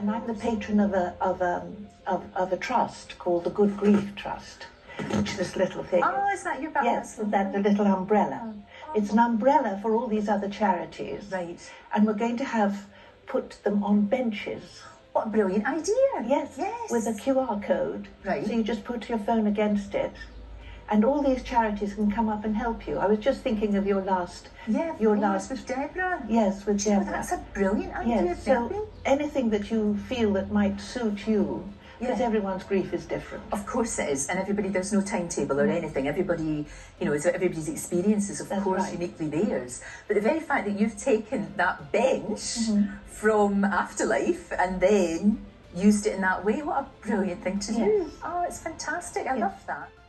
And I'm the patron of a trust called the Good Grief Trust, which is this little thing. Oh, is that your back? Yes, that the little umbrella. It's an umbrella for all these other charities. Right. And we're going to put them on benches. What a brilliant idea. Yes. Yes. With a QR code. Right. So you just put your phone against it. And all these charities can come up and help you. I was just thinking of your last... Your last with Deborah. Yes, with Deborah. That's a brilliant idea, yes, so anything that you feel that might suit you, because everyone's grief is different. Of course it is, and there's no timetable or anything. Everybody, everybody's experience is, of course, uniquely theirs. But the very fact that you've taken that bench from Afterlife and then used it in that way, what a brilliant thing to do. Oh, it's fantastic. I love that.